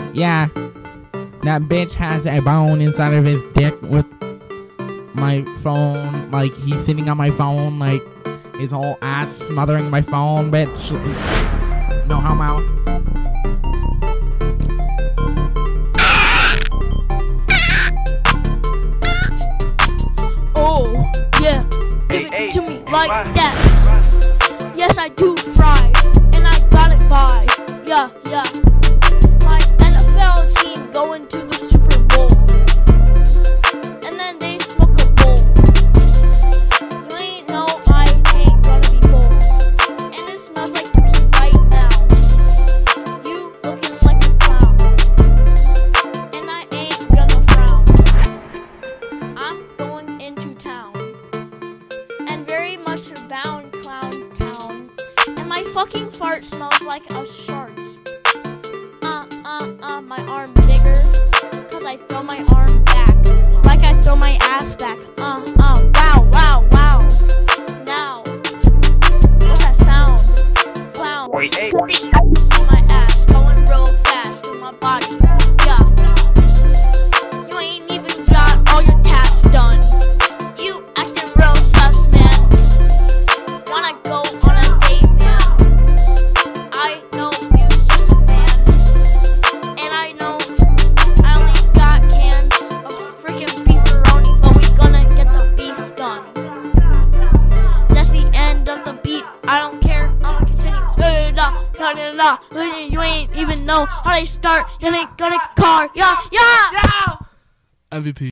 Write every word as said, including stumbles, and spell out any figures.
Yeah, that bitch has a bone inside of his dick with my phone. Like, he's sitting on my phone, like, his whole ass smothering my phone, bitch. No homo. Oh, yeah, give it to me like that. Yes, I do fry, and I got it by. Yeah, yeah. My N F L team going to the Super Bowl, and then they smoke a bowl. You ain't know I ain't gonna be full, and it smells like dookie right now. You looking like a clown, and I ain't gonna frown. I'm going into town, and very much bound clown town, and my fucking fart smells like a shark. Uh, uh, uh, my arm bigger, cause I throw my arm back, like I throw my ass back. Uh, uh, wow, wow, wow. Now, what's that sound? Clown. See my ass going real fast through my body. Yeah. You ain't even got all your tasks done. You acting real sus, man. Wanna go on a date, man? I know you's just a fan, and I know I only got cans of freaking beefaroni, but we gonna get the beef done. That's the end of the beat. I don't care. I'ma continue. Hey, da, da, da, da. You ain't even know how they start. You ain't gonna car. Yeah, yeah. M V P.